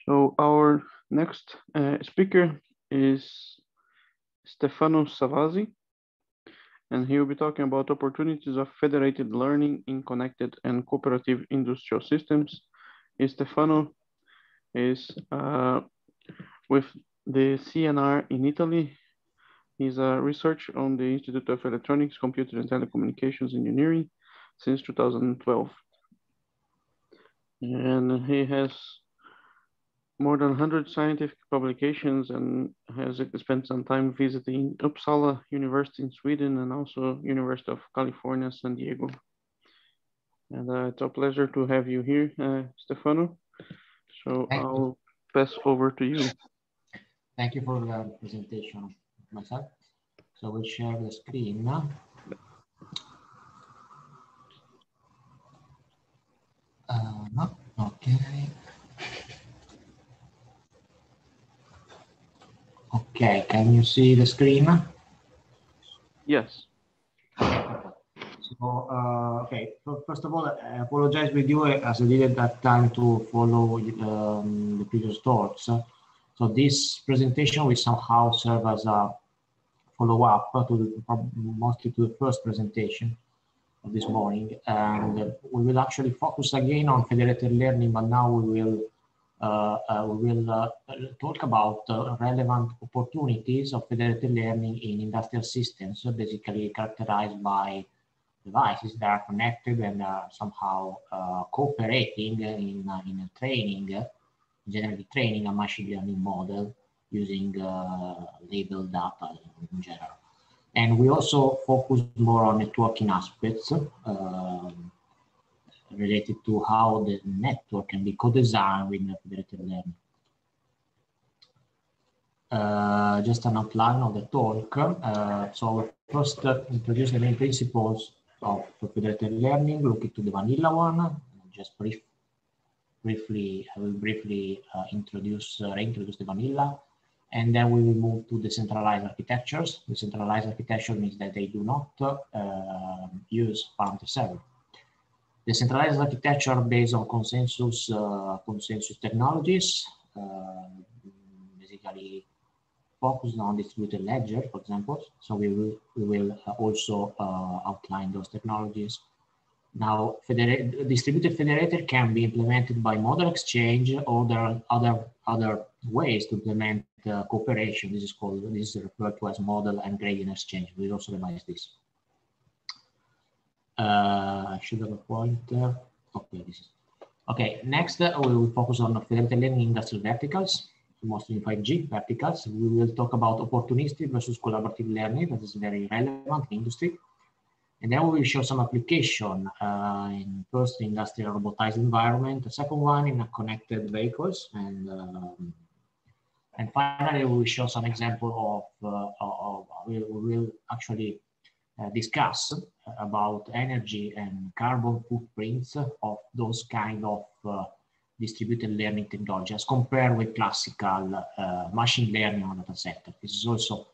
So our next speaker is Stefano Savasi, and he will be talking about opportunities of federated learning in connected and cooperative industrial systems. Stefano is with the CNR in Italy. He's a researcher on the Institute of Electronics, Computer and Telecommunications Engineering since 2012. And he has more than 100 scientific publications and has spent some time visiting Uppsala University in Sweden and also University of California, San Diego. And it's a pleasure to have you here, Stefano. So I'll pass over to you. Thank you for the presentation of myself. So we'll share the screen now. No, okay. Okay, can you see the screen? Yes. So, okay, so first of all, I apologize with you as I didn't have time to follow the previous talks. So this presentation will somehow serve as a follow-up to mostly to the first presentation of this morning. And we will actually focus again on federated learning, but now we will talk about relevant opportunities of federated learning in industrial systems, so basically characterized by devices that are connected and somehow cooperating in training, generally training a machine learning model using labeled data in general. And we also focus more on networking aspects related to how the network can be co-designed with federated learning. Just an outline of the talk. So first introduce the main principles of federated learning, look into the vanilla one, just briefly, I will briefly reintroduce the vanilla, and then we will move to decentralized architectures. Decentralized architecture means that they do not use parameter server. Decentralized architecture based on consensus technologies, basically focused on distributed ledger, for example. So we will also outline those technologies. Now, distributed federated can be implemented by model exchange, or there are other ways to implement cooperation. This is referred to as model and gradient exchange. We also revise this. I should have a pointer. Okay, this is okay. Next, we will focus on federated learning industrial verticals, mostly in 5G verticals. We will talk about opportunistic versus collaborative learning. That is very relevant in industry. And then we will show some application in first industrial robotized environment, the second one in connected vehicles, and finally we will show some example of we will actually discuss about energy and carbon footprints of those kind of distributed learning technology as compared with classical machine learning on data set. This is also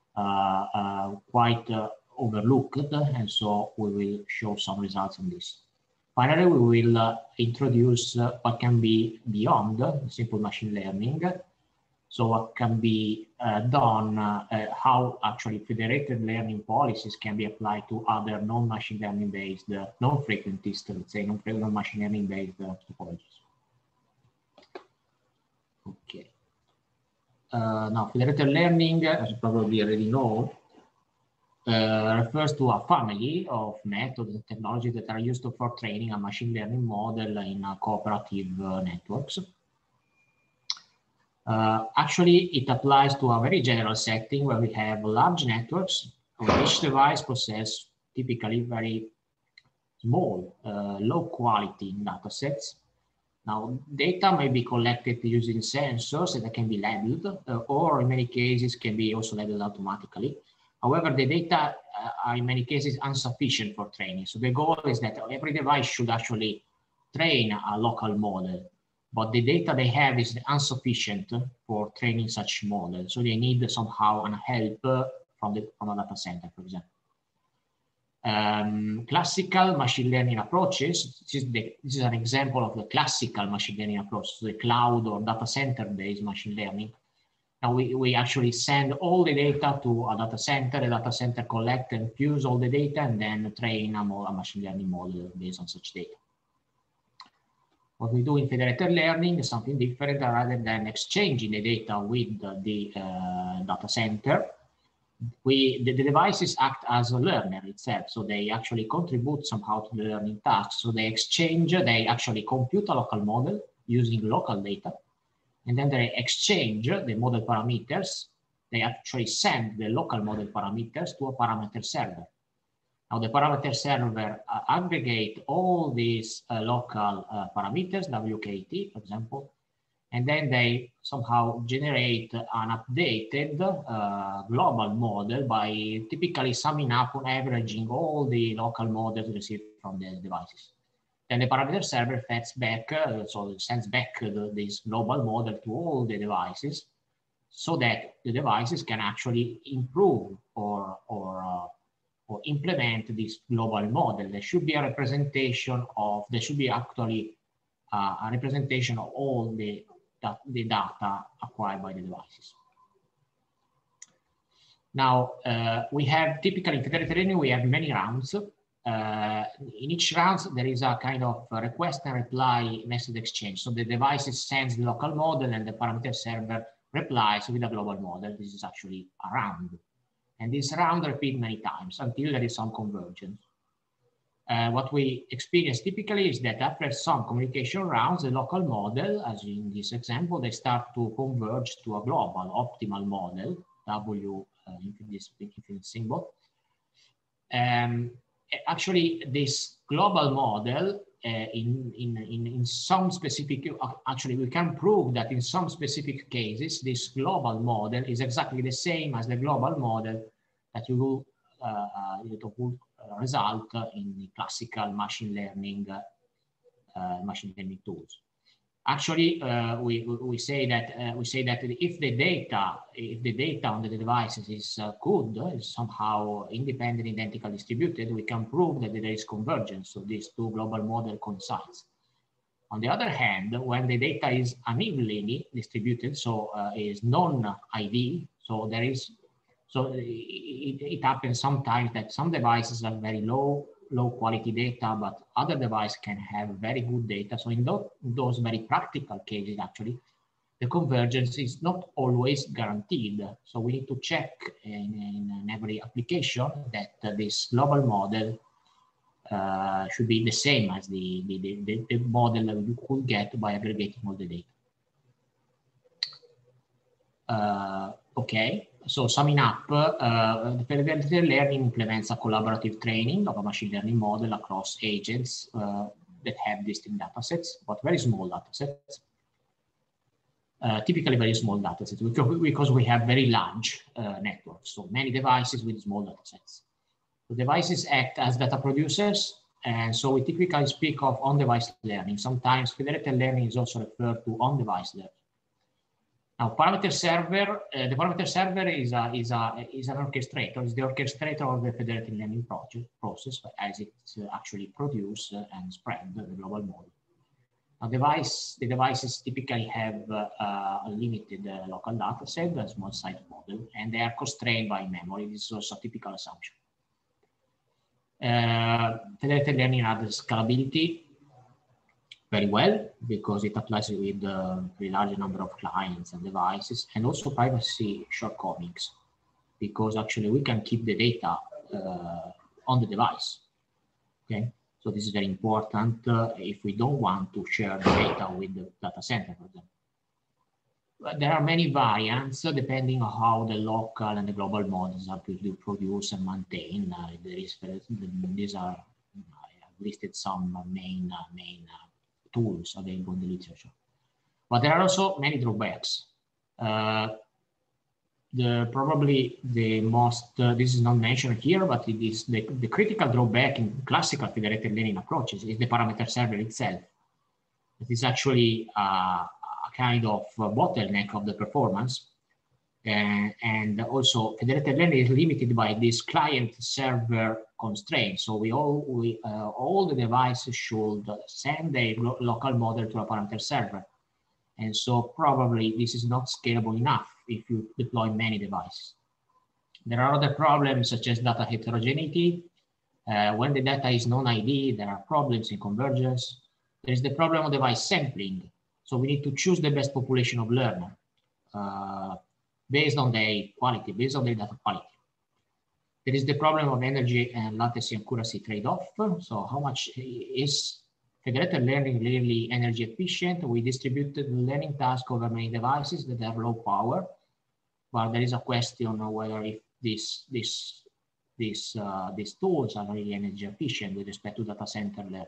quite overlooked, and so we will show some results on this. Finally, we will introduce what can be beyond simple machine learning. So what can be done, how actually federated learning policies can be applied to other non-machine learning based, non-frequentist, let's say, non-machine learning based topologies. Okay. Now, federated learning, as you probably already know, refers to a family of methods and technologies that are used for training a machine learning model in cooperative networks. Actually, it applies to a very general setting where we have large networks, where each device possesses typically very small, low quality data sets. Now, data may be collected using sensors that can be labeled, or in many cases can be also labeled automatically. However, the data are in many cases insufficient for training. So the goal is that every device should actually train a local model, but the data they have is insufficient for training such models. So they need somehow a help from a data center, for example. Classical machine learning approaches, this is an example of the classical machine learning approach, so the cloud or data center based machine learning. Now we actually send all the data to a data center collect and fuse all the data, and then train a machine learning model based on such data. What we do in federated learning is something different. Rather than exchanging the data with the data center, the devices act as a learner itself, so they actually contribute somehow to the learning task. So they actually compute a local model using local data, and then they exchange the model parameters. They actually send the local model parameters to a parameter server. Now the parameter server aggregate all these local parameters, WKT, for example, and then they somehow generate an updated global model by typically summing up and averaging all the local models received from the devices. Then the parameter server fetches back, so it sends back this global model to all the devices, so that the devices can actually improve or implement this global model. There should be a representation of, there should be actually a representation of all the data acquired by the devices. Now, we have typically in federated learning, we have many rounds. In each round, there is a kind of request and reply message exchange. So the device sends the local model and the parameter server replies with a global model. This is actually a round. And this round repeats many times until there is some convergence. What we experience typically is that after some communication rounds, the local model, as in this example, they start to converge to a global optimal model, W this infinite symbol. Actually, this global model in some specific, actually we can prove that in some specific cases, this global model is exactly the same as the global model that you will result in the classical machine learning tools. Actually, we say that if the data on the devices is good, is somehow independent, identical, distributed, we can prove that there is convergence. So these two global model coincides. On the other hand, when the data is unevenly distributed, so is non-ID, so there is, so it happens sometimes that some devices have very low quality data, but other devices can have very good data. So in those very practical cases, actually, the convergence is not always guaranteed. So we need to check in every application that this global model should be the same as the model that you could get by aggregating all the data. Okay. So summing up, the federated learning implements a collaborative training of a machine learning model across agents that have distinct datasets, but very small datasets. Typically very small datasets because we have very large networks, so many devices with small datasets. The devices act as data producers, and so we typically speak of on-device learning. Sometimes federated learning is also referred to on-device learning. Now, parameter server, the parameter server is an orchestrator. It's the orchestrator of the federated learning process as it actually produce and spread the global model. Now, the devices typically have a limited local data set, a small size model, and they are constrained by memory. This is also a typical assumption. Federated learning adds scalability very well because it applies with a very large number of clients and devices, and also privacy shortcomings because actually we can keep the data on the device. Okay, so this is very important if we don't want to share the data with the data center, for example. But there are many variants depending on how the local and the global models are produced and maintained. These are, I have listed some main tools available in the literature. But there are also many drawbacks. Probably the most, this is not mentioned here, but it is the critical drawback in classical federated learning approaches is the parameter server itself. It is actually a kind of bottleneck of the performance. And also federated learning is limited by this client-server constraint. So all the devices should send a local model to a parameter server. And so probably this is not scalable enough if you deploy many devices. There are other problems such as data heterogeneity. When the data is non-ID, there are problems in convergence. There is the problem of device sampling. So we need to choose the best population of learner based on their quality, based on their data quality. There is the problem of energy and latency accuracy trade-off. So how much is federated learning really energy efficient? We distributed the learning task over many devices that have low power, but there is a question on whether if these tools are really energy efficient with respect to data center learning.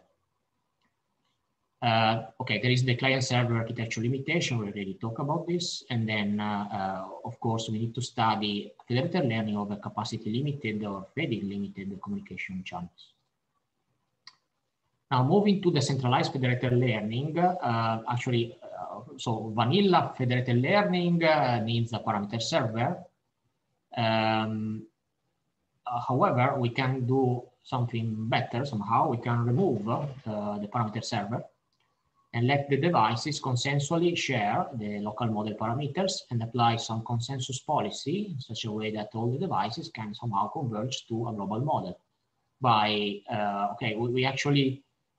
Okay, there is the client-server architecture limitation. We already talked about this. And then, of course, we need to study federated learning over capacity-limited or fading-limited communication channels. Now, moving to the centralized federated learning, so vanilla federated learning needs a parameter server. However, we can do something better somehow. We can remove the parameter server and let the devices consensually share the local model parameters and apply some consensus policy in such a way that all the devices can somehow converge to a global model. By we actually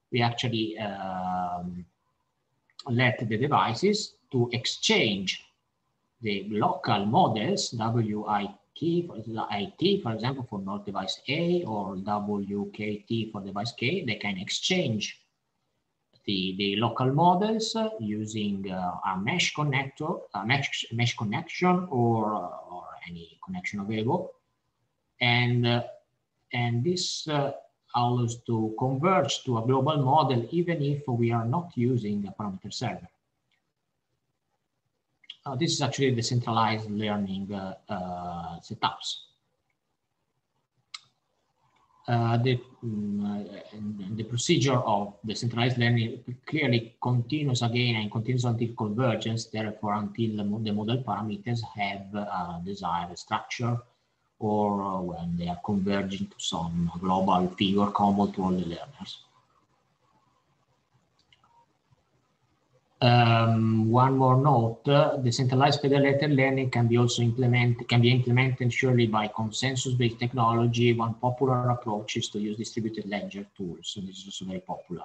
let the devices to exchange the local models, WIT, for example, for node device A, or WKT for device K. They can exchange the local models using a mesh connector, mesh connection, or any connection available, and this allows to converge to a global model even if we are not using a parameter server. This is actually the centralized learning setups. The procedure of the centralized learning clearly continues again and continues until convergence, therefore until the model parameters have a desired structure, or when they are converging to some global figure common to all the learners. One more note: the centralized federated learning can be also implemented surely by consensus-based technology. One popular approach is to use distributed ledger tools, so this is also very popular.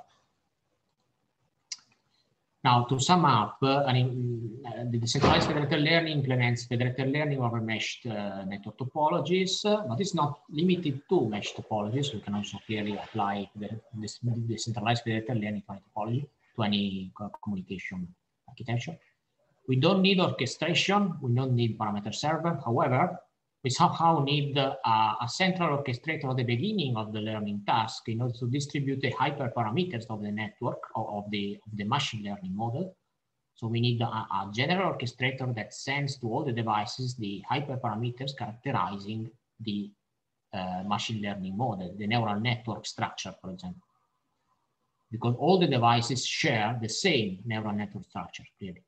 Now, to sum up, the decentralized federated learning implements federated learning over meshed network topologies, but it's not limited to mesh topologies. We can also clearly apply the decentralized federated learning topology to any communication architecture. We don't need orchestration. We don't need parameter server. However, we somehow need a central orchestrator at the beginning of the learning task in order to distribute the hyperparameters of the network of the machine learning model. So we need a general orchestrator that sends to all the devices the hyperparameters characterizing the machine learning model, the neural network structure, for example, because all the devices share the same neural network structure, clearly.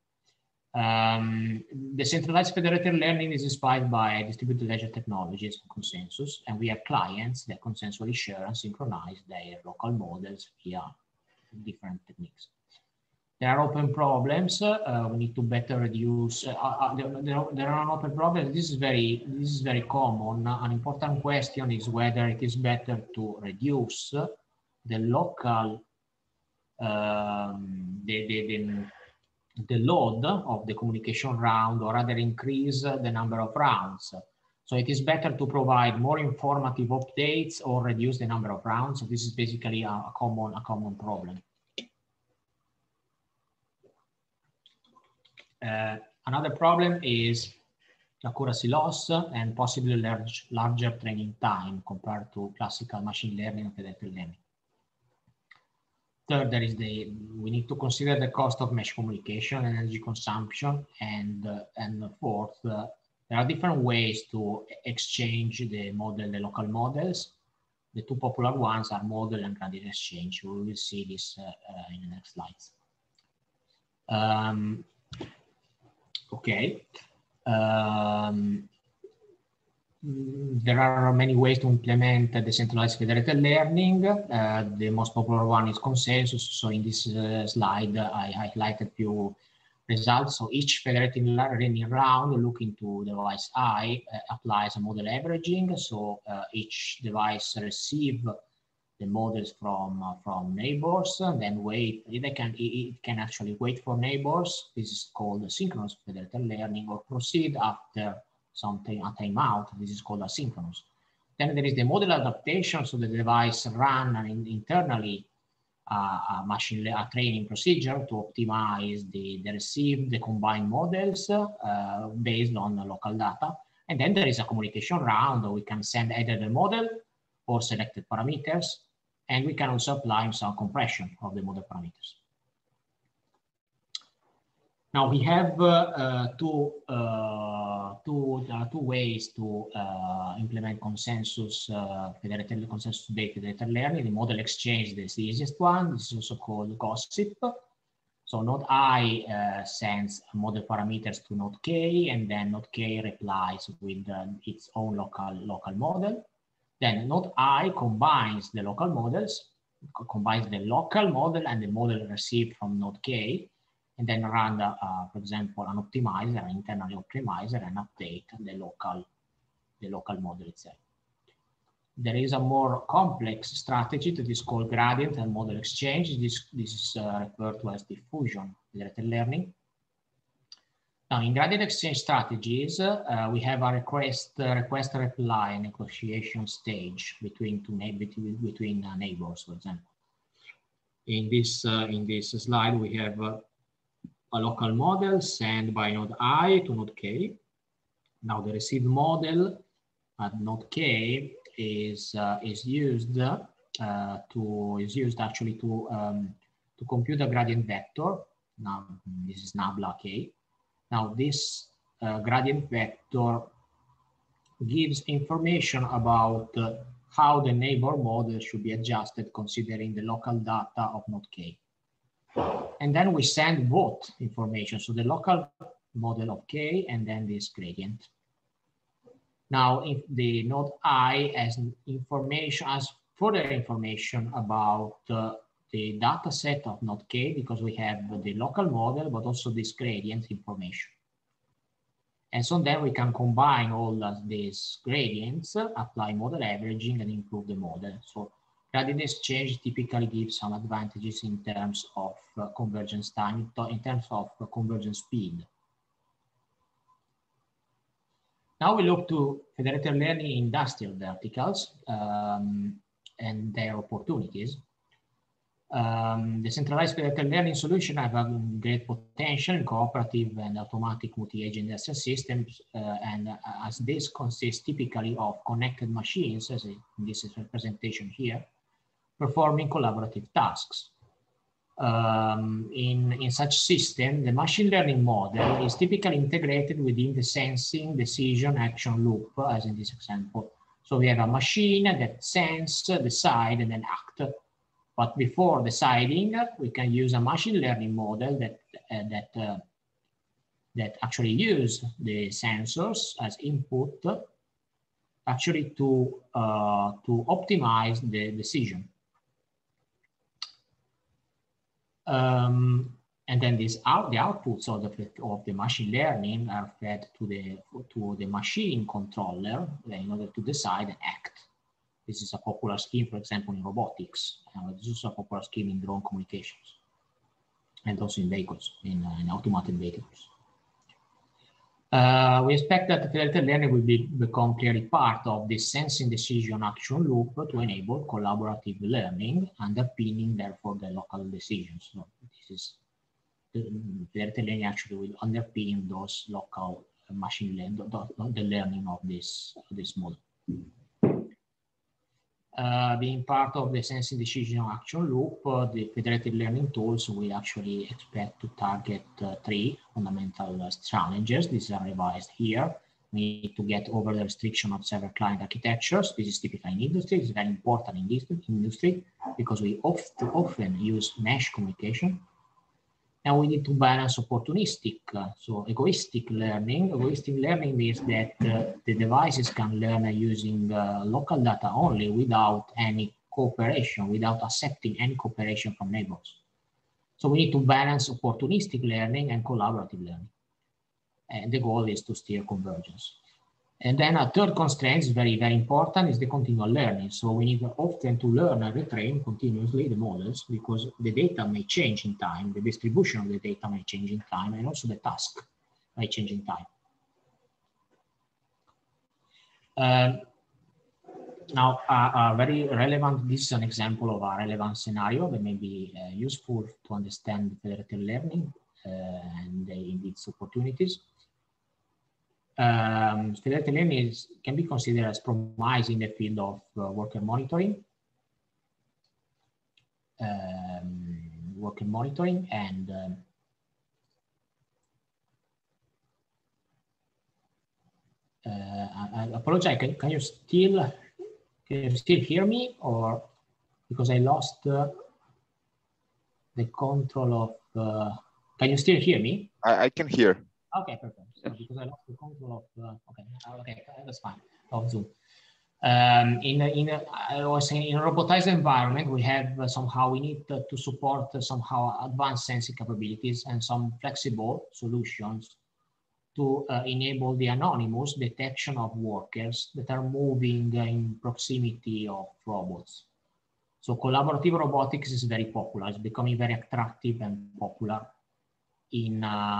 The centralized federated learning is inspired by distributed ledger technologies and consensus, and we have clients that consensually share and synchronize their local models via different techniques. There are open problems. We need to better reduce. There are open problems. This is very common. An important question is whether it is better to reduce the local the load of the communication round, or rather increase the number of rounds. So it is better to provide more informative updates or reduce the number of rounds. So this is basically a common problem. Another problem is accuracy loss and possibly larger training time compared to classical machine learning and federated learning. Third, we need to consider the cost of mesh communication, energy consumption, and fourth, there are different ways to exchange the local models. The two popular ones are model and gradient exchange. We will see this in the next slides. Okay. there are many ways to implement decentralized federated learning. The most popular one is consensus. So in this slide, I highlighted few results. So each federated learning round looking to device I applies a model averaging. So each device receives the models from neighbors, and then wait. It can actually wait for neighbors. This is called synchronous federated learning, or proceed after something a timeout. This is called asynchronous. Then there is the model adaptation, so the device run internally a training procedure to optimize the combined models based on the local data. And then there is a communication round where we can send either the model or selected parameters, and we can also apply some compression of the model parameters. Now we have two ways to implement consensus consensus-based federated learning. The model exchange is the easiest one. This is also called gossip. So node I sends model parameters to node K, and then node K replies with its own local model. Then node I combines the local models, combines the local model and the model received from node K, and then run, for example, an optimizer, an internal optimizer, and update the local model itself. There is a more complex strategy that is called gradient and model exchange. This is referred to as diffusion federated learning. Now, in gradient exchange strategies, we have a request-reply negotiation stage between neighbors, for example. In this slide, we have a local model sent by node I to node K. Now, the received model at node K is used actually to compute a gradient vector. Now, this is nabla K. Now, this gradient vector gives information about how the neighbor model should be adjusted considering the local data of node K. And then we send both information, so the local model of K and then this gradient. Now, if the node I has further information about the data set of node K, because we have the local model, but also this gradient information. And so then we can combine all these gradients, apply model averaging, and improve the model. So gradient exchange typically gives some advantages in terms of convergence time, in terms of convergence speed. Now we look to federated learning industrial verticals and their opportunities. The centralized federated learning solution have a great potential in cooperative and automatic multi-agent industrial systems, and as this consists typically of connected machines, as in this representation here, performing collaborative tasks. In such system, the machine learning model is typically integrated within the sensing, decision, action loop, as in this example. So we have a machine that sense, decide, and then act. But before deciding, we can use a machine learning model that actually use the sensors as input, actually to optimize the decision. And then the outputs of the machine learning are fed to the machine controller in order to decide and act. This is a popular scheme, for example, in robotics. This is also a popular scheme in drone communications, and also in vehicles, in automated vehicles. We expect that federated learning will become clearly part of the sensing decision action loop to enable collaborative learning, underpinning therefore the local decisions. So this is the federated learning actually will underpin those local machine learning, the learning of this model. Being part of the sensing decision action loop, the federated learning tools we actually expect to target three fundamental challenges. These are revised here. We need to get over the restriction of several client architectures. This is typical in industry. It's very important in this industry because we often use mesh communication. And we need to balance opportunistic, so egoistic learning. Egoistic learning means that the devices can learn using local data only without any cooperation, without accepting any cooperation from neighbors. So we need to balance opportunistic learning and collaborative learning. And the goal is to steer convergence. And then a third constraint is very, very important, is the continual learning. So we need often to learn and retrain continuously the models, because the data may change in time, the distribution of the data may change in time, and also the task may change in time. Now, very relevant, this is an example of a relevant scenario that may be useful to understand federated learning and its opportunities. Federated learning can be considered as promising in the field of worker monitoring. And I apologize. Can you still hear me, or because I lost the control of? Can you still hear me? I can hear. Okay, perfect. So because I lost the control of okay, that's fine. Of Zoom. I was saying, in a robotized environment, we have somehow we need to support somehow advanced sensing capabilities and some flexible solutions to enable the anonymous detection of workers that are moving in proximity of robots. So collaborative robotics is very popular. It's becoming very attractive and popular in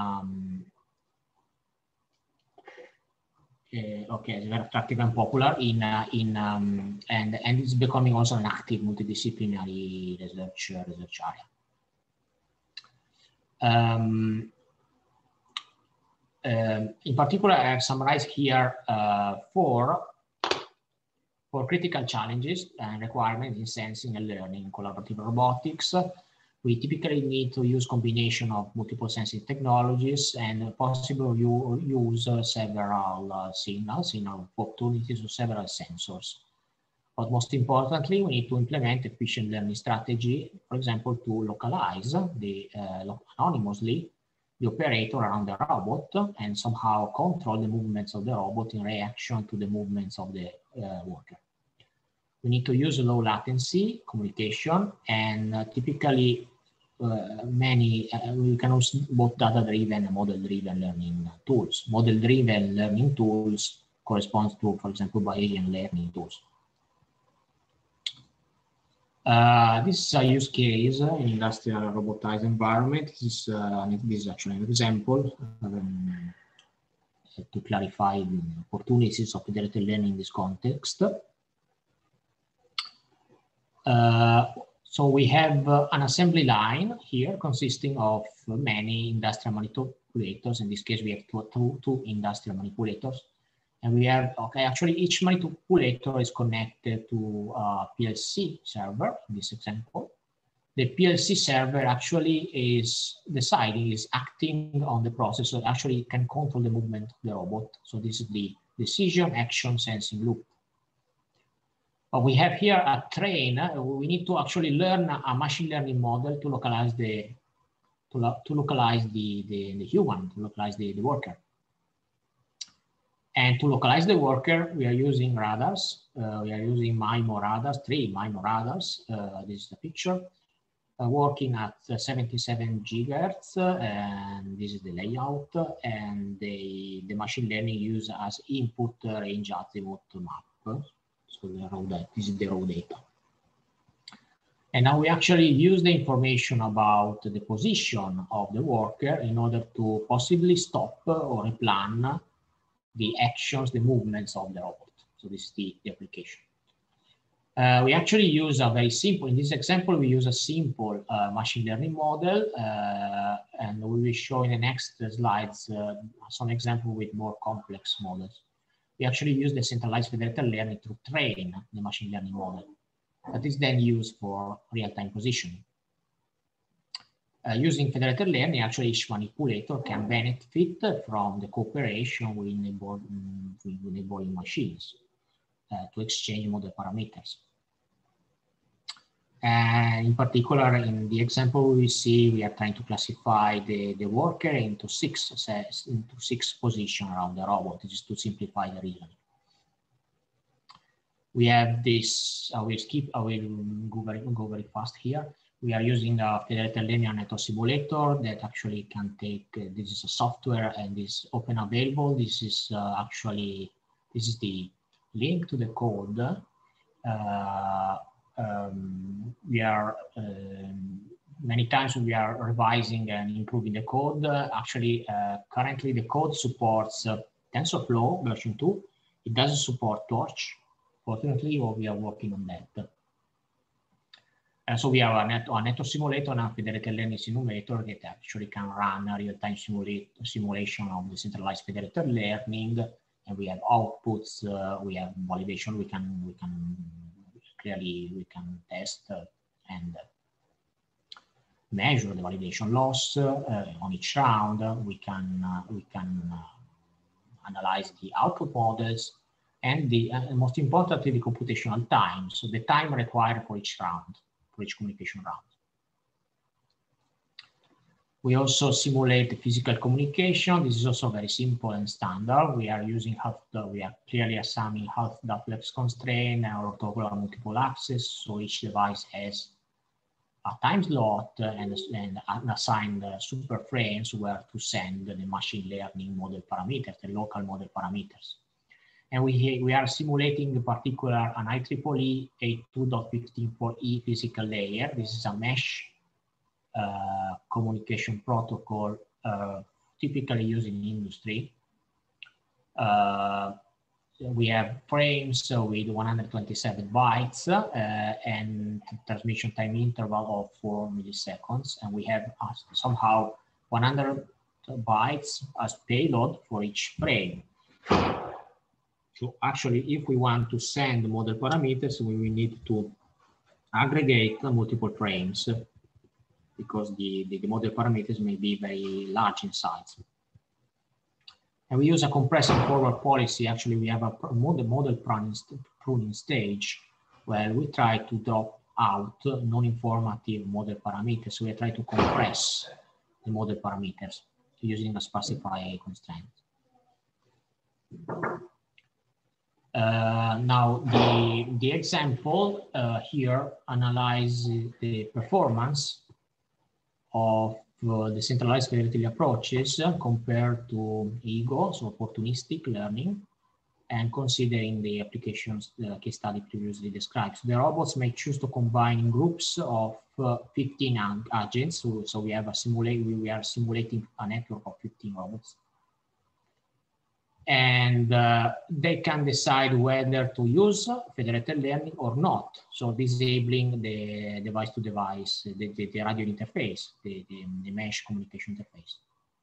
it's very attractive and popular and it's becoming also an active multidisciplinary research area. In particular, I have summarized here four critical challenges and requirements in sensing and learning in collaborative robotics. We typically need to use combination of multiple sensing technologies and possible use several signal opportunities of several sensors. But most importantly, we need to implement efficient learning strategy, for example, to localize anonymously the operator around the robot and somehow control the movements of the robot in reaction to the movements of the worker. We need to use low latency communication, and typically we can use both data-driven and model-driven learning tools. Model-driven learning tools corresponds to, for example, Bayesian learning tools. This is a use case in industrial robotized environment. This is actually an example to clarify the opportunities of federated learning in this context. So we have an assembly line here consisting of many industrial manipulators. In this case, we have two industrial manipulators. And we have, actually each manipulator is connected to a PLC server in this example. The PLC server actually is acting on the processor, actually can control the movement of the robot. So this is the decision, action, sensing loop. But we have here a train. We need to actually learn a machine learning model to localize the human, to localize the worker. And to localize the worker, we are using radars. We are using MIMO radars, 3 MIMO radars. This is the picture. Working at 77 gigahertz, and this is the layout. And the machine learning used as input range azimuth map. So this is the raw data. And now we actually use the information about the position of the worker in order to possibly stop or replan the actions, the movements of the robot. So this is the application. We actually use a very simple, in this example, we use a simple machine learning model, and we will show in the next slides some example with more complex models. We actually use the centralized federated learning to train the machine learning model that is then used for real-time positioning. Using federated learning, actually each manipulator can benefit from the cooperation with neighboring machines to exchange model parameters. And in particular, in the example we see, we are trying to classify the worker into six positions around the robot. This is to simplify the reasoning. We have this, I will go very fast here. We are using a federated linear network simulator that actually can take, this is a software and is open available. This is this is the link to the code. We are many times we are revising and improving the code. Currently the code supports TensorFlow version 2. It doesn't support Torch. Fortunately, we are working on that. So we have a network simulator and a federated learning simulator that actually can run a real-time simulation of the centralized federated learning. And we have outputs, we have validation. We can test and measure the validation loss on each round. We can analyze the output models and the most importantly, the computational time. So the time required for each round, for each communication round. We also simulate the physical communication. This is also very simple and standard. We are using we are clearly assuming half duplex constraint or orthogonal multiple access. So each device has a time slot and assigned super frames where to send the machine learning model parameters, the local model parameters. And we are simulating in particular an IEEE 82.15.4e physical layer. This is a mesh communication protocol typically used in industry. We have frames with 127 bytes and transmission time interval of 4 milliseconds. And we have somehow 100 bytes as payload for each frame. So actually, if we want to send model parameters, we will need to aggregate multiple frames because the model parameters may be very large in size. And we use a compressing forward policy. Actually, we have a model pruning stage where we try to drop out non-informative model parameters. So we try to compress the model parameters using a specify constraint. Now, the example here analyzes the performance of the centralized federated approaches compared to ego, so opportunistic learning, and considering the applications, the case study previously described. So the robots may choose to combine in groups of 15 agents. So we have we are simulating a network of 15 robots. And they can decide whether to use federated learning or not. So disabling the device-to-device, the radio interface, the mesh communication interface.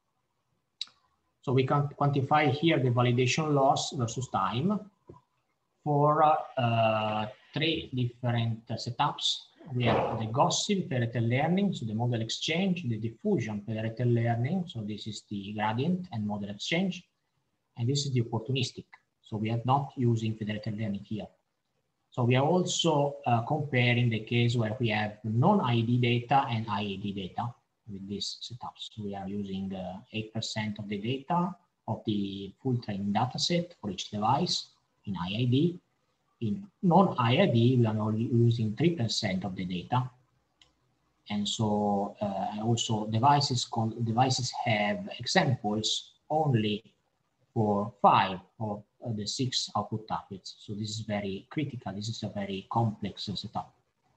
So we can quantify here the validation loss versus time for 3 different setups. We have the Gaussian federated learning, so the model exchange, the diffusion federated learning, so this is the gradient and model exchange. And this is the opportunistic. So we are not using federated learning here. So we are also comparing the case where we have non-IED data and IED data with these setups. So we are using 8% of the data of the full training data set for each device in IID. In non-IID, we are only using 3% of the data. And so also devices have examples only for 5 of the 6 output targets. So this is very critical. This is a very complex setup.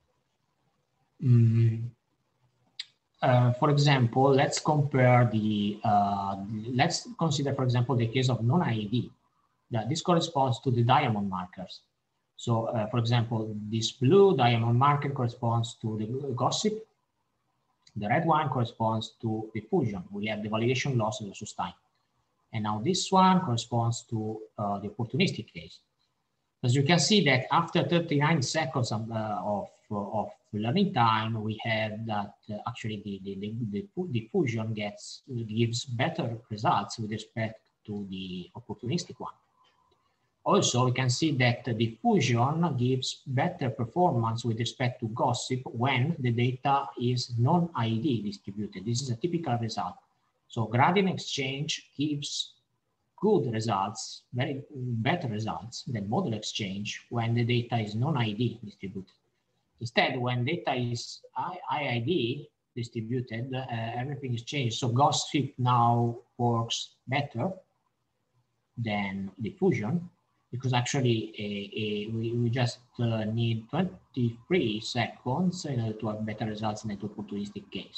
For example, let's compare let's consider, for example, the case of non-IED. This corresponds to the diamond markers. So, for example, this blue diamond marker corresponds to the gossip. The red one corresponds to diffusion. We have the validation loss versus time. And now this one corresponds to the opportunistic case. As you can see that after 39 seconds of learning time, we have that actually the diffusion gives better results with respect to the opportunistic one. Also, we can see that diffusion gives better performance with respect to gossip when the data is non-ID distributed. This is a typical result. So gradient exchange gives good results, very better results than model exchange when the data is non-ID distributed. Instead, when data is IID distributed, everything is changed. So gossip now works better than diffusion, because actually we just need 23 seconds in order to have better results in an opportunistic case.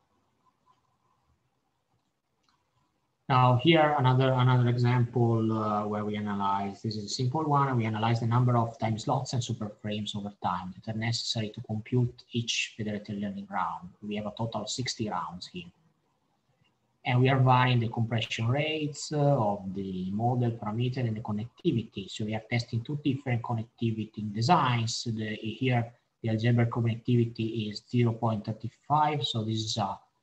Now here another example where we analyze, this is a simple one, we analyze the number of time slots and super frames over time that are necessary to compute each federated learning round. We have a total of 60 rounds here. And we are varying the compression rates of the model parameter and the connectivity. So we are testing two different connectivity designs. Here, the algebraic connectivity is 0.35. So there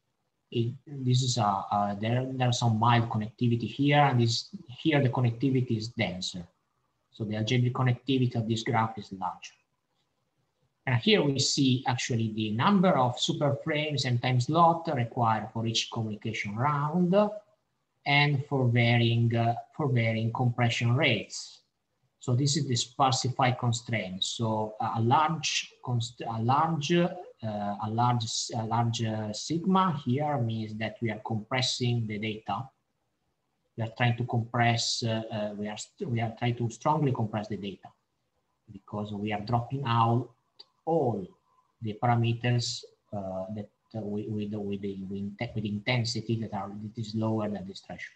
are some mild connectivity here, and here the connectivity is denser. So the algebraic connectivity of this graph is larger. And here we see actually the number of super frames and time slot required for each communication round, and for varying compression rates. So this is the sparsified constraint. So a large sigma here means that we are compressing the data. We are trying to compress. We are trying to strongly compress the data because we are dropping out all the parameters that with intensity that is lower than this threshold.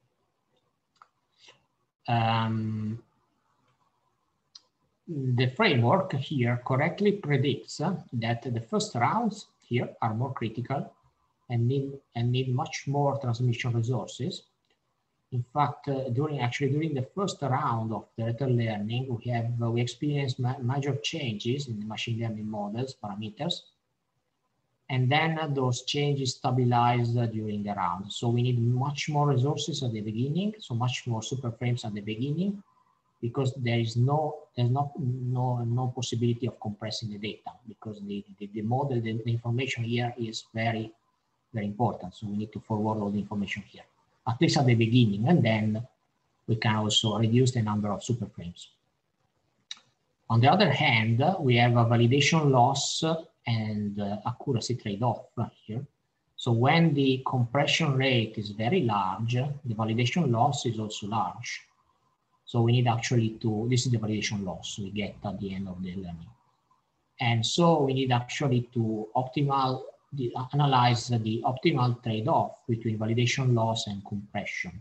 The framework here correctly predicts that the first rounds here are more critical and need much more transmission resources. In fact, during the first round of federated learning, we experienced major changes in the machine learning models parameters, and then those changes stabilized during the round. So we need much more resources at the beginning, so much more super frames at the beginning, because there's no possibility of compressing the data, because the model, the information here is very, very important. So we need to forward all the information here, at least at the beginning, and then we can also reduce the number of super frames. On the other hand, we have a validation loss and accuracy trade-off here. So when the compression rate is very large, the validation loss is also large. So we need actually this is the validation loss we get at the end of the learning. And so we need actually to analyze the optimal trade-off between validation loss and compression.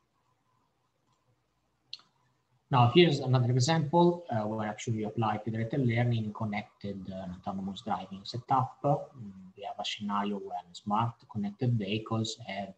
Now, here's another example where actually we apply federated learning in connected autonomous driving setup. We have a scenario where smart connected vehicles have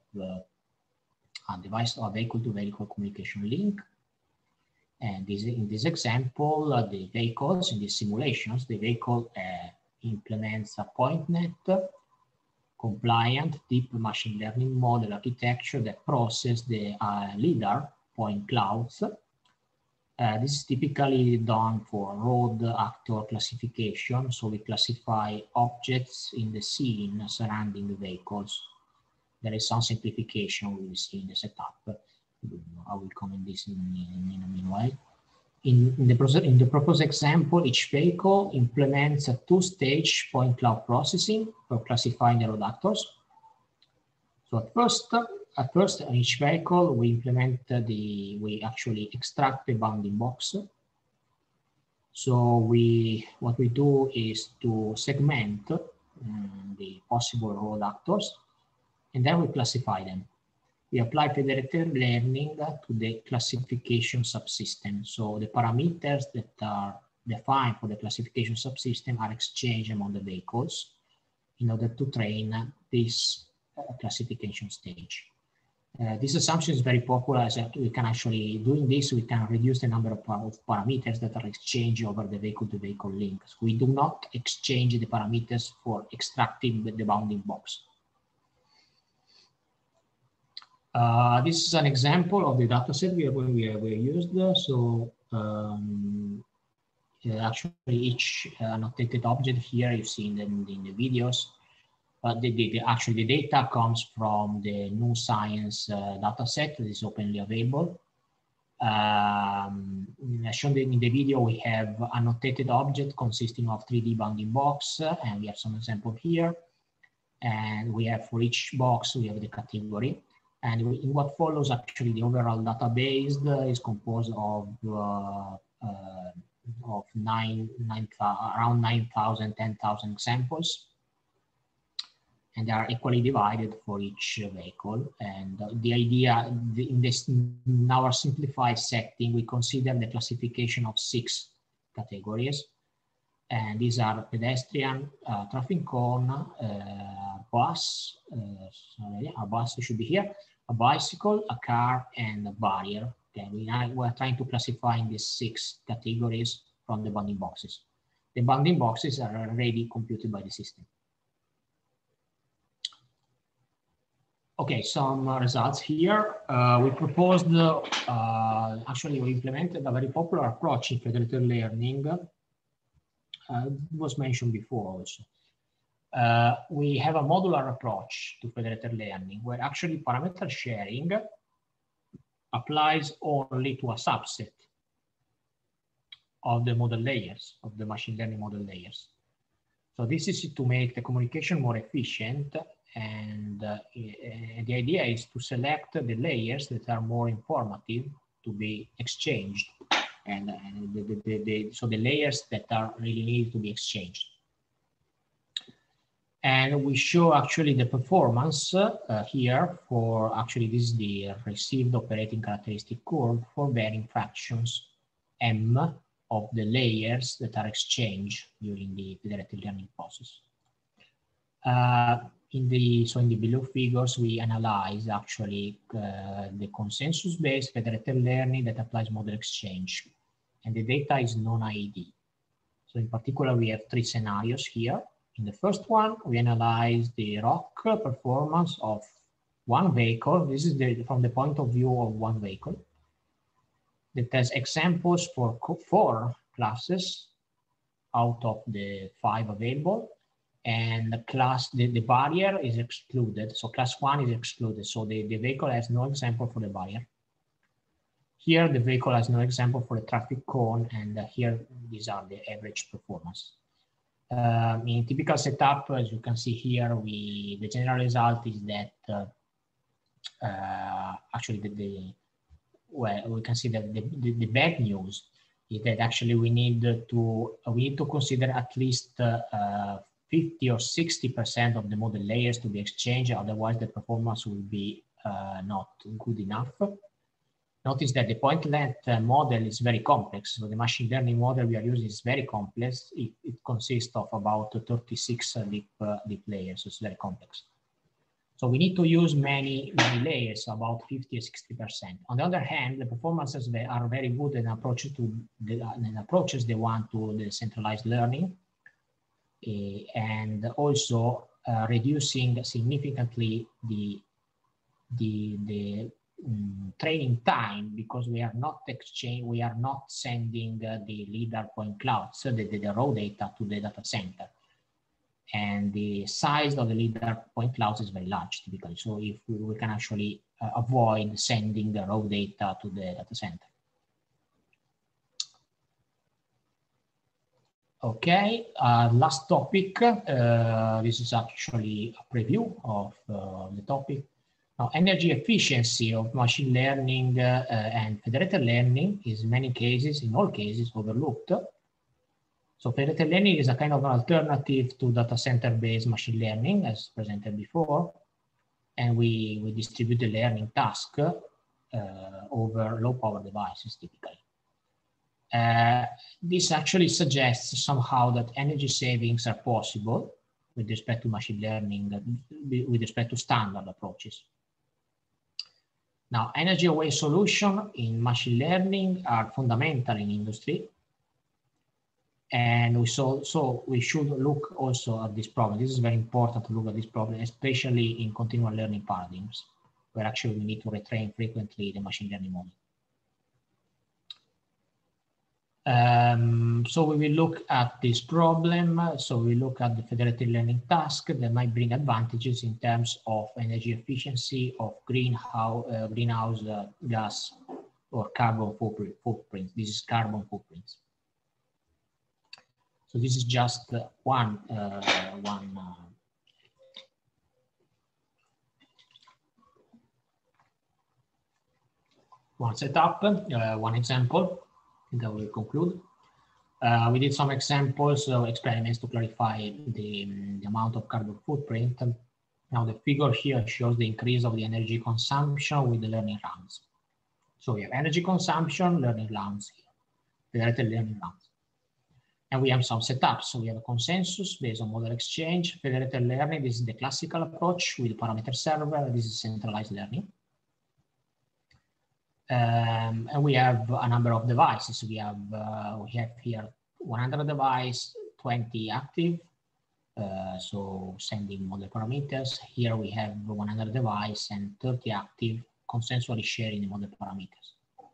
a vehicle-to-vehicle communication link. And in this example, the vehicles, in these simulations, the vehicle implements a PointNet compliant deep machine learning model architecture that processes the LiDAR point clouds. This is typically done for road actor classification. So we classify objects in the scene surrounding the vehicles. There is some simplification we will see in the setup. I will comment this in a meanwhile. In the proposed example, each vehicle implements a two-stage point cloud processing for classifying the road actors. So at first, in each vehicle, we we actually extract the bounding box. So what we do is to segment the possible road actors, and then we classify them. We apply federated learning to the classification subsystem. So the parameters that are defined for the classification subsystem are exchanged among the vehicles in order to train this classification stage. This assumption is very popular, as we can actually, doing this, we can reduce the number of parameters that are exchanged over the vehicle-to-vehicle links. We do not exchange the parameters for extracting the bounding box. This is an example of the dataset we used. So actually, each annotated object here you see in the videos, but actually the data comes from the GNU Science dataset that is openly available. As shown in the video, we have annotated object consisting of 3D bounding box, and we have some example here. And we have for each box, we have the category. And in what follows, actually, the overall database is composed of around 9,000, 10,000 examples. And they are equally divided for each vehicle. And the idea in our simplified setting, we consider the classification of 6 categories. And these are pedestrian, traffic cone, bus, a bus should be here, a bicycle, a car, and a barrier. Okay, we are trying to classify in these 6 categories from the bounding boxes. The bounding boxes are already computed by the system. Okay, some results here. We proposed, actually we implemented a very popular approach in federated learning. Was mentioned before also. We have a modular approach to federated learning where actually parameter sharing applies only to a subset of the model layers, of the machine learning model layers. So this is to make the communication more efficient, and the idea is to select the layers that are more informative to be exchanged, and so the layers that are really needed to be exchanged. And we show actually the performance here for, actually this is the received operating characteristic curve for varying fractions M of the layers that are exchanged during the federated learning process. In the below figures, we analyze actually the consensus-based federated learning that applies model exchange, and the data is non-IED. So in particular, we have 3 scenarios here. In the first one, we analyze the ROC performance of one vehicle. This is from the point of view of one vehicle. That has examples for 4 classes out of the 5 available. And the barrier is excluded. So class 1 is excluded. So the vehicle has no example for the barrier. Here, the vehicle has no example for the traffic cone. And here, these are the average performance. In typical setup, as you can see here, the general result is that actually well, we can see that the bad news is that actually we need to consider at least 50 or 60% of the model layers to be exchanged, otherwise the performance will be not good enough. Notice that the point length model is very complex. So the machine learning model we are using is very complex. It consists of about 36 deep layers, so it's very complex. So we need to use many layers, about 50 or 60%. On the other hand, the performances are very good in approaches they want to the centralized learning, and also reducing significantly the training time, because we are not sending the LiDAR point clouds, so the raw data to the data center. And the size of the LiDAR point clouds is very large typically. So if we can actually avoid sending the raw data to the data center. Okay, last topic. This is actually a preview of the topic. Now, energy efficiency of machine learning and federated learning is in all cases, overlooked. So federated learning is a kind of an alternative to data center-based machine learning, as presented before. And we distribute the learning task over low-power devices, typically. This actually suggests somehow that energy savings are possible with respect to machine learning, with respect to standard approaches. Now, energy-aware solutions in machine learning are fundamental in industry. And we should look also at this problem. This is very important to look at this problem, especially in continual learning paradigms. where actually we need to retrain frequently the machine learning model. So we will look at this problem. So we look at the federated learning task that might bring advantages in terms of energy efficiency, of greenhouse gas or carbon footprint. This is carbon footprints. So this is just one setup, one example that will conclude. We did some examples, experiments to clarify the amount of carbon footprint. Now the figure here shows the increase of the energy consumption with the learning rounds. So we have energy consumption, learning rounds here, federated learning rounds. And we have some setups. So we have a consensus based on model exchange, federated learning. This is the classical approach with parameter server. This is centralized learning. And we have a number of devices. We have here 100 devices, 20 active, so sending model parameters. Here we have 100 devices and 30 active, consensually sharing the model parameters.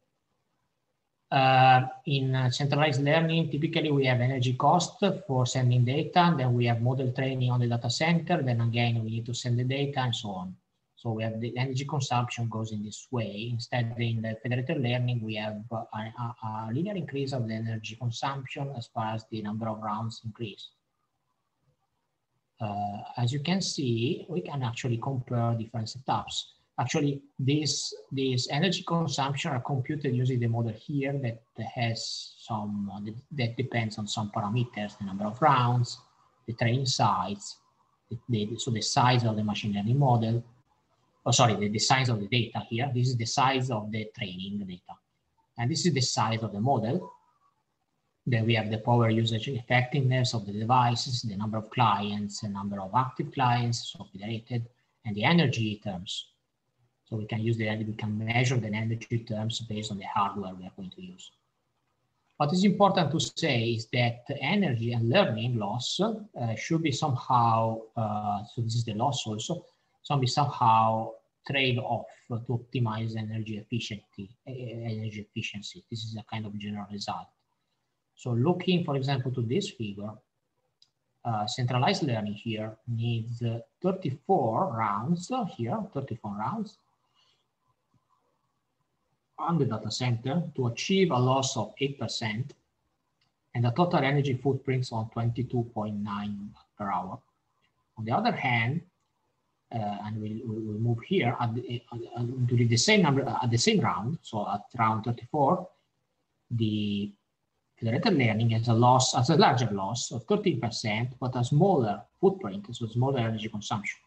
In centralized learning, typically we have energy cost for sending data, then we have model training on the data center, then again we need to send the data and so on. So we have the energy consumption goes in this way. Instead, in the federated learning, we have a linear increase of the energy consumption as far as the number of rounds increase. As you can see, we can actually compare different setups. Actually, these energy consumption are computed using the model here that has some, that depends on some parameters, the number of rounds, the training size, so the size of the machine learning model. Oh, sorry, the size of the data here. This is the size of the training data. And this is the size of the model. Then we have the power usage effectiveness of the devices, the number of clients, the number of active clients, so federated, and the energy terms. So we can measure the energy terms based on the hardware we are going to use. What is important to say is that energy and learning loss should be somehow, so this is the loss also, somehow trade off to optimize energy efficiency. This is a kind of general result. So looking, for example, to this figure, centralized learning here needs 34 rounds here, 34 rounds on the data center to achieve a loss of 8% and a total energy footprints on 22.9 per hour. On the other hand, and we'll move here during the same number at the same round, so at round 34, the federated learning has a larger loss of 13%, but a smaller footprint, so smaller energy consumption.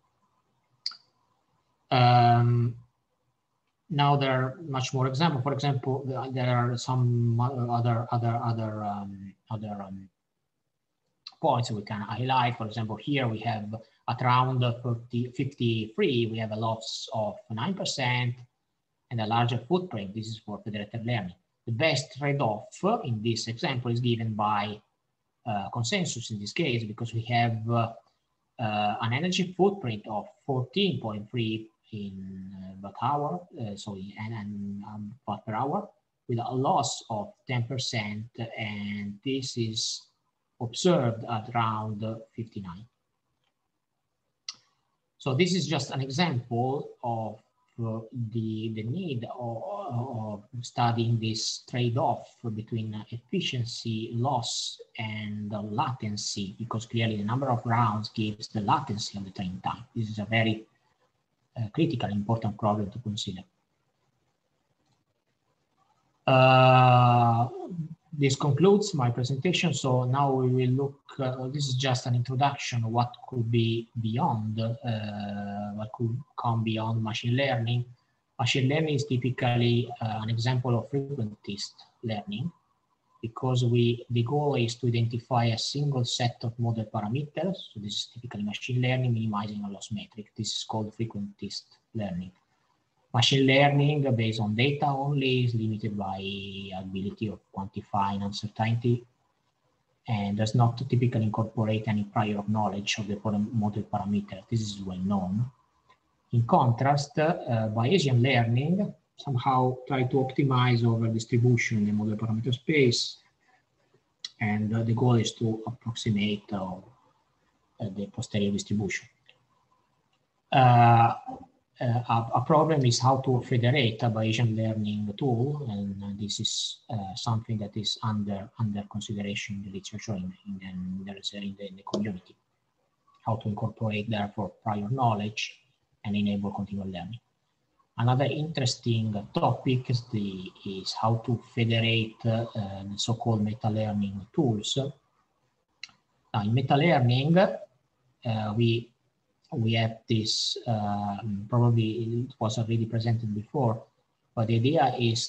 Now there are much more examples. For example, there are some other points we can highlight. For example, here we have at round 53, we have a loss of 9% and a larger footprint. This is for federated learning. The best trade-off in this example is given by consensus in this case, because we have an energy footprint of 14.3 in watt hour, watt per hour, with a loss of 10%, and this is observed at round 59. So this is just an example of the need of studying this trade-off between efficiency loss and the latency, because clearly the number of rounds gives the latency of the training time. This is a very critical, important problem to consider. This concludes my presentation. So now we will look, this is just an introduction of what could be beyond, what could come beyond machine learning. Machine learning is typically an example of frequentist learning, because the goal is to identify a single set of model parameters. So this is typically machine learning, minimizing a loss metric. This is called frequentist learning. Machine learning based on data only is limited by ability of quantifying uncertainty and does not typically incorporate any prior knowledge of the model parameter. This is well known. In contrast, Bayesian learning somehow try to optimize over distribution in the model parameter space, and the goal is to approximate the posterior distribution. A problem is how to federate a Bayesian learning tool, and this is something that is under consideration in the literature in the community. How to incorporate, therefore, prior knowledge and enable continual learning. Another interesting topic is how to federate the so-called meta-learning tools. Now, in meta-learning, we have this, probably it was already presented before, but the idea is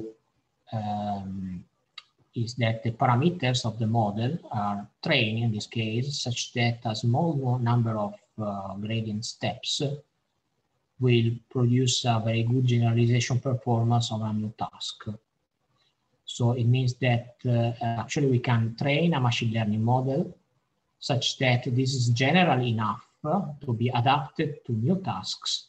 that the parameters of the model are trained, in this case, such that a small number of gradient steps will produce a very good generalization performance of a new task. So it means that actually we can train a machine learning model such that this is general enough to be adapted to new tasks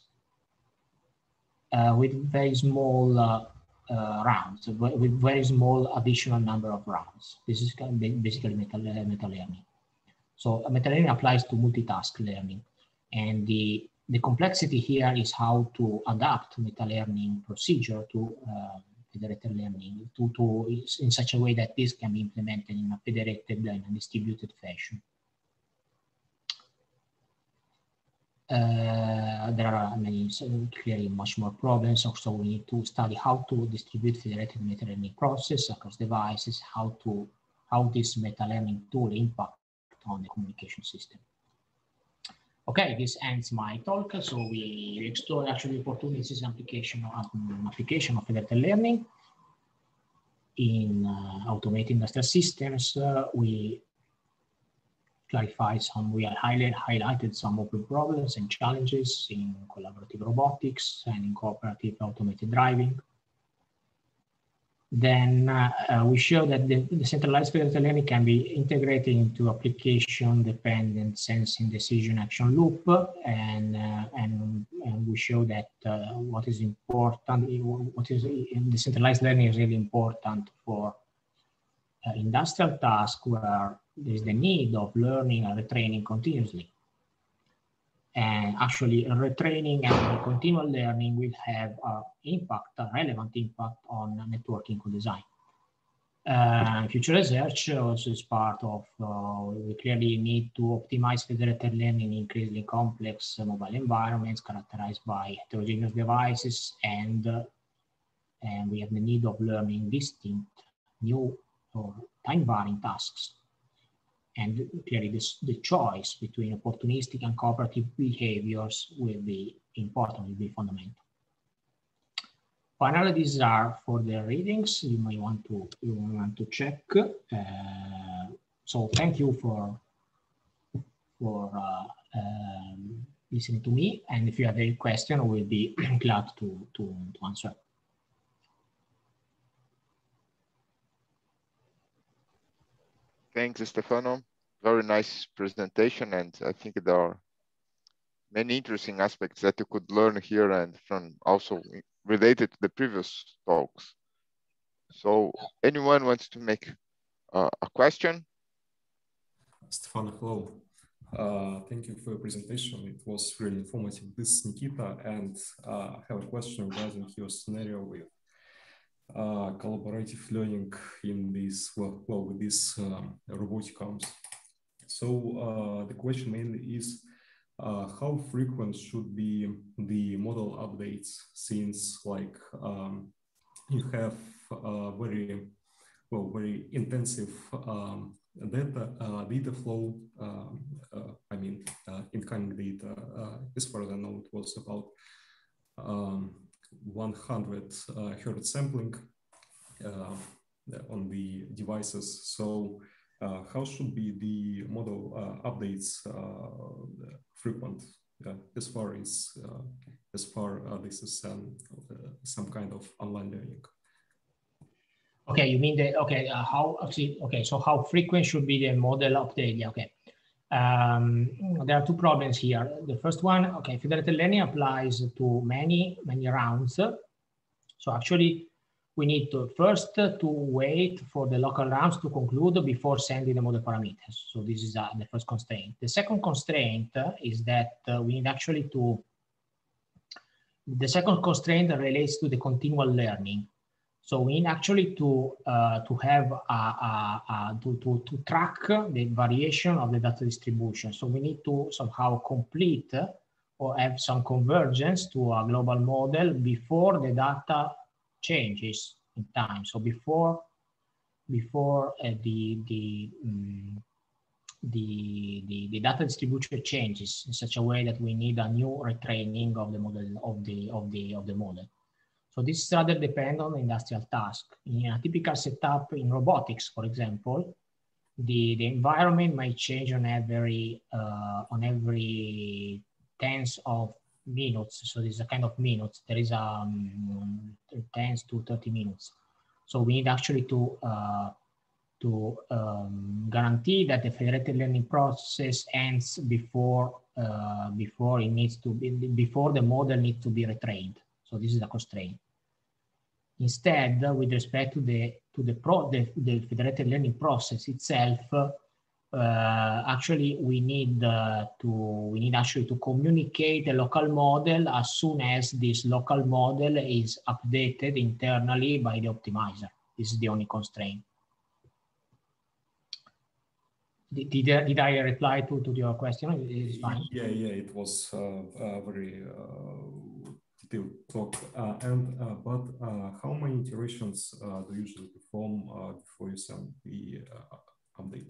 with very small rounds, with very small additional number of rounds. This is basically meta-learning. So meta-learning applies to multitask learning, and the complexity here is how to adapt meta-learning procedure to federated learning in such a way that this can be implemented in a federated and distributed fashion. There are many, clearly much more problems. Also, we need to study how to distribute federated meta-learning process across devices, how this meta-learning tool impact on the communication system. Okay, this ends my talk. So we explore actually opportunities and application of federated learning in automated industrial systems. We highlighted some open problems and challenges in collaborative robotics and in cooperative automated driving. Then we show that the decentralized federated learning can be integrated into application-dependent sensing decision action loop, and we show that what is important, decentralized learning is really important for industrial tasks where there is the need of learning and retraining continuously. And actually, retraining and continual learning will have a relevant impact on networking co-design. Future research also is part of, we clearly need to optimize federated learning in increasingly complex mobile environments characterized by heterogeneous devices, and we have the need of learning distinct, new or time-varying tasks. And clearly the choice between opportunistic and cooperative behaviors will be important, will be fundamental. Finally, these are for the readings you may want to check. So thank you for listening to me. And if you have any question, we'll be glad to answer. Thanks, Stefano. Very nice presentation, and I think there are many interesting aspects that you could learn here and from also related to the previous talks. So anyone wants to make a question? Stefano, hello. Thank you for your presentation. It was really informative. This is Nikita, and I have a question regarding your scenario with collaborative learning in this, with these robotic arms. So the question mainly is how frequent should be the model updates, since like you have very intensive data flow. I mean, incoming data. As far as I know, it was about 100 Hertz sampling on the devices. So how should be the model updates frequent, as far this is some kind of online learning? Okay, you mean how actually? Okay, so how frequent should be the model update? Yeah, okay. there are two problems here. The first one, okay, federated learning applies to many rounds. So actually, we need to first to wait for the local rounds to conclude before sending the model parameters. So this is the first constraint. The second constraint is that we need actually to, the second constraint relates to the continual learning. So we need actually to have to track the variation of the data distribution. So we need to somehow complete or have some convergence to a global model before the data changes in time. So before the data distribution changes in such a way that we need a new retraining of the model of the model. So this is rather dependent on the industrial task. In a typical setup in robotics, for example, the environment might change on every tens of minutes. So this is a kind of minutes. There is 10 to 30 minutes. So we need actually to guarantee that the federated learning process ends before it needs to be, before the model needs to be retrained. So this is a constraint. Instead, with respect to the federated learning process itself, actually we need actually to communicate the local model as soon as this local model is updated internally by the optimizer. This is the only constraint. Did I reply to your question? It's fine. Yeah, it was very detailed talk. But how many iterations do you usually perform before you send the update?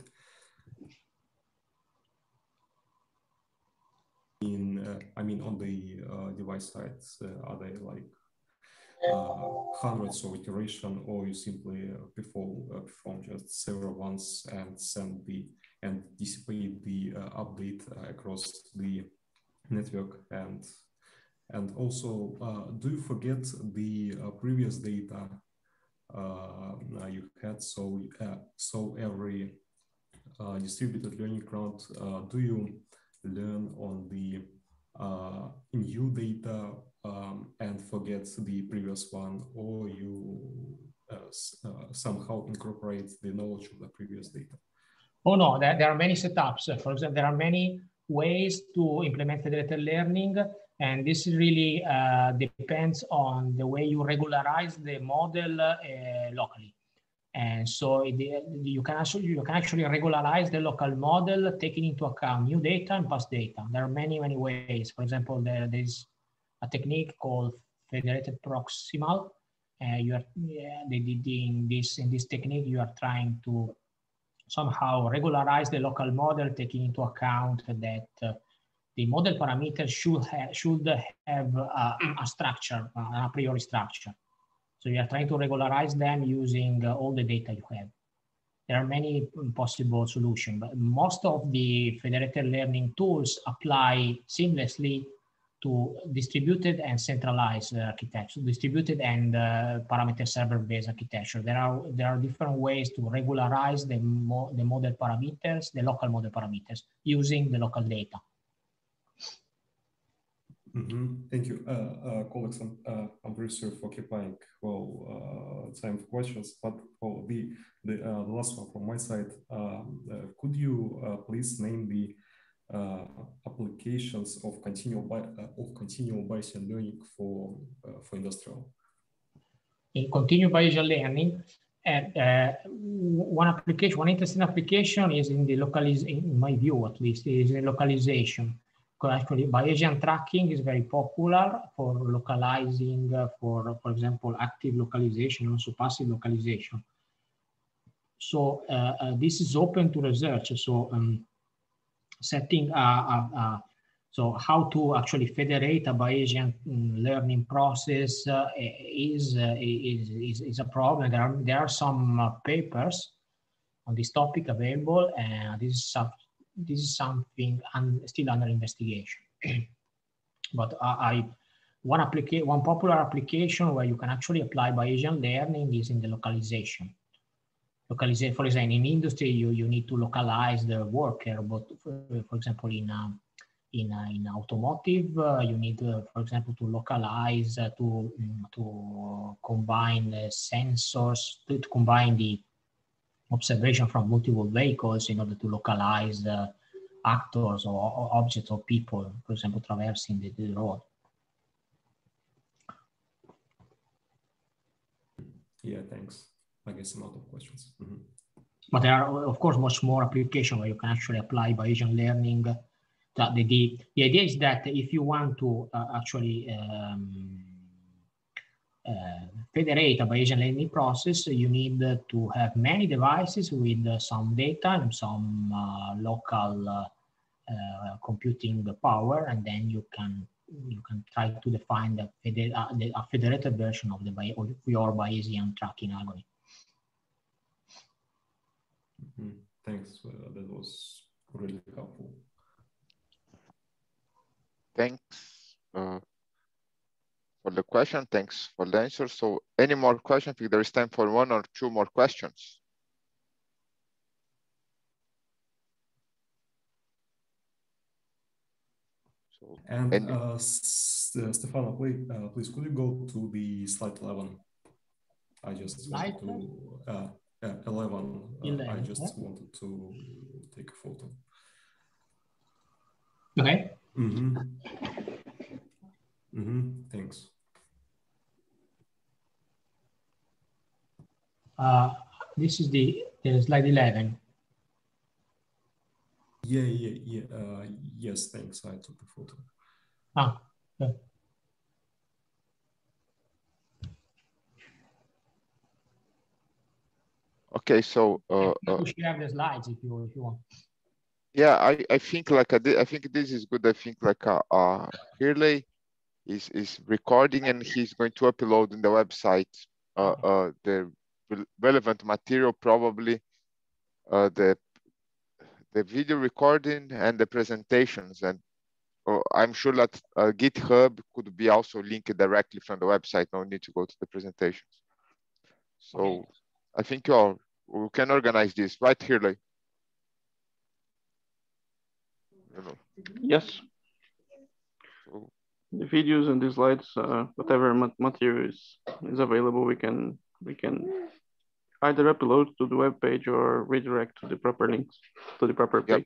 I mean, on the device side, are they like hundreds of iterations, or you simply perform just several ones and send and dissipate the update across the network? And also, do you forget the previous data you had? So every distributed learning round, do you learn on the new data and forget the previous one, or you somehow incorporate the knowledge of the previous data? Oh no, there are many setups. For example, there are many ways to implement federated learning, and this really depends on the way you regularize the model locally. And so you can actually regularize the local model, taking into account new data and past data. There are many ways. For example, there is a technique called federated proximal. In this technique, you are trying to somehow regularize the local model, taking into account that the model parameters should have a structure, an a priori structure. So you are trying to regularize them using all the data you have. There are many possible solutions, but most of the federated learning tools apply seamlessly to distributed and centralized architecture, distributed and parameter server-based architecture. There are different ways to regularize the model parameters, the local model parameters, using the local data. Thank you, colleagues. I'm very sorry for occupying time for questions, but the last one from my side, could you please name the applications of continual Bayesian learning for industrial? In continual Bayesian learning, one interesting application is in the in my view at least, is in localization. Actually, Bayesian tracking is very popular for localizing, for example, active localization, also passive localization. So this is open to research. So setting so how to actually federate a Bayesian learning process is a problem. There are some papers on this topic available, and this is something still under investigation. But one popular application where you can actually apply Bayesian learning is in the localization. localization. For example, in industry, you need to localize the worker, but for example, in automotive, you need, for example, to localize, to combine the sensors, to combine the observation from multiple vehicles in order to localize actors or objects or people, for example, traversing the road. Yeah, thanks. I guess I'm out of questions. Mm-hmm. But there are, of course, much more applications where you can actually apply Bayesian learning. The idea is that if you want to actually federate a Bayesian learning process, you need to have many devices with some data and some local computing power, and then you can try to define a federated version of your Bayesian tracking algorithm. Mm-hmm. Thanks. That was really helpful. Thanks for the question. Thanks for the answer. So any more questions? I think there is time for one or two more questions. So, and Stefano, please, could you go to the slide 11? I just wanted to 11. I just wanted to take a photo. Okay. Mm-hmm. Mm-hmm. Thanks. This is the slide 11. Yeah. Yes, thanks. I took the photo. Okay. Okay, so you share the slides if you want. Yeah, I think like I think this is good. I think like Hirley is recording and he's going to upload in the website the relevant material, probably the video recording and the presentations, and I'm sure that GitHub could be also linked directly from the website. No need to go to the presentations. So okay. I think we can organize this, right, Hirley? Yes. So the videos and the slides, whatever material is available, we can either upload to the web page or redirect to the proper links to the proper page.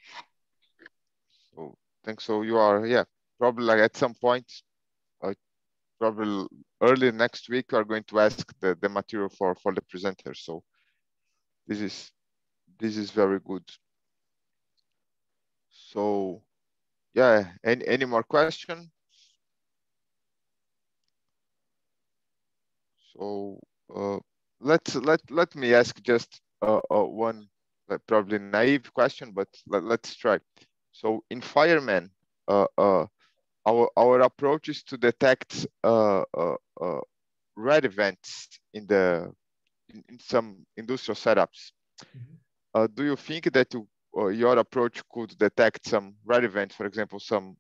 So thanks. So you are, probably like at some point, probably early next week, are going to ask the material for the presenters. So this is very good. So yeah, any more questions? So let me ask just one probably naive question, but let's try. So in Fireman, our approach is to detect red events in some industrial setups. Mm-hmm. Do you think that your approach could detect some red events, for example, some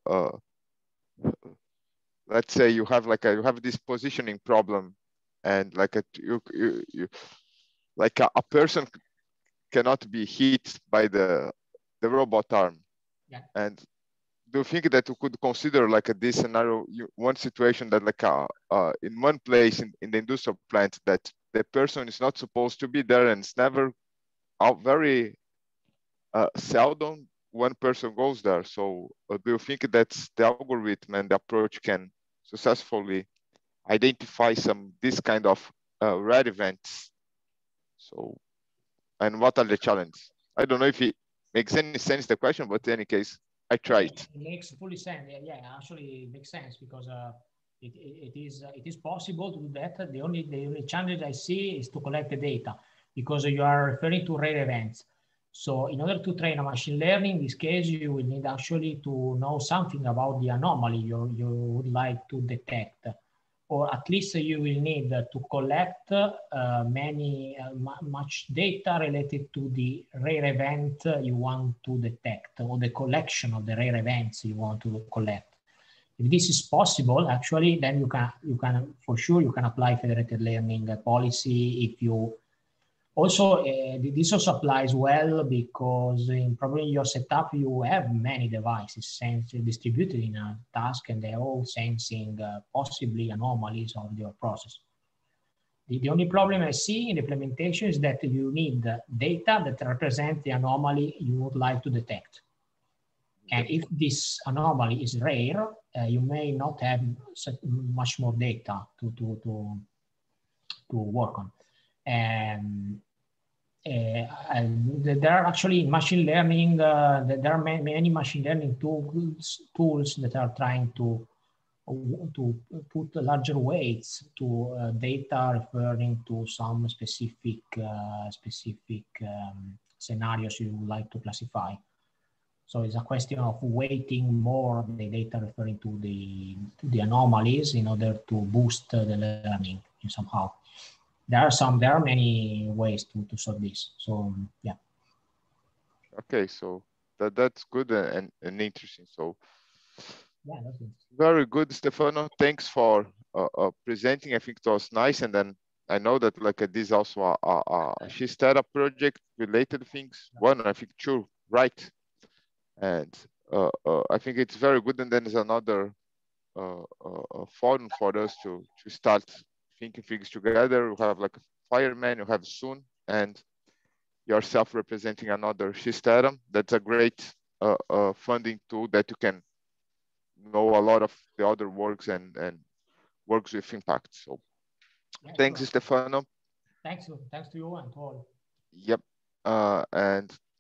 let's say you have this positioning problem, and like a person cannot be hit by the robot arm. Yeah. And do you think that you could consider like this scenario, one situation that like in one place in the industrial plant that the person is not supposed to be there, and it's never very seldom one person goes there. So do you think that the algorithm and the approach can successfully identify this kind of red events? So, and what are the challenges? I don't know if it makes any sense, the question, but in any case, I tried. It makes fully sense. Yeah, actually it makes sense, because it is possible to do that. The only challenge I see is to collect the data, because you are referring to rare events. So in order to train a machine learning, in this case, you will need actually to know something about the anomaly you would like to detect, or at least you will need to collect much data related to the rare event you want to detect, or the collection of the rare events you want to collect. If this is possible, actually, then you can for sure you can apply federated learning policy if you Also, this also applies well because in probably your setup, you have many devices distributed in a task, and they're all sensing possibly anomalies of your process. The only problem I see in the implementation is that you need data that represent the anomaly you would like to detect. And if this anomaly is rare, you may not have much more data to work on. And there are actually machine learning, there are many machine learning tools that are trying to put larger weights to data referring to some specific scenarios you would like to classify. So it's a question of weighting more the data referring to the anomalies in order to boost the learning somehow. There are many ways to solve this. So yeah. Okay, so that's good and interesting. So yeah, that's good. Very good, Stefano. Thanks for presenting. I think it was nice. And then I know that like this is also a Xterra project related things. One, I think two, right? And I think it's very good. And then there's another forum for us to start thinking things together. We have like a Fireman, you have Soon, and yourself representing another Xterra. That's a great funding tool that you can know a lot of the other works and works with impact. So thanks, Sure. Stefano. Thanks to you and all. Yep. And